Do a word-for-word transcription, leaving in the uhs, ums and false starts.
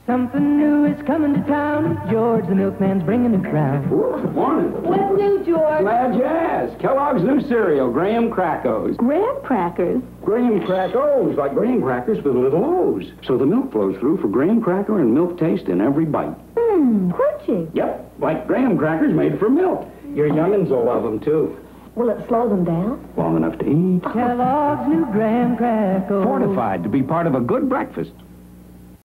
Something new is coming to town. George the milkman's bringing a crown. Good morning. What's new, George? Glad you asked. Kellogg's new cereal, Graham Crackos. Graham crackers. Graham Crackos, like graham crackers with little O's. So the milk flows through for graham cracker and milk taste in every bite. Mmm, crunchy. Yep, like graham crackers made from milk. Your young'uns will love them, too. Will it slow them down? Long enough to eat. Kellogg's new Graham Crackers. Fortified to be part of a good breakfast.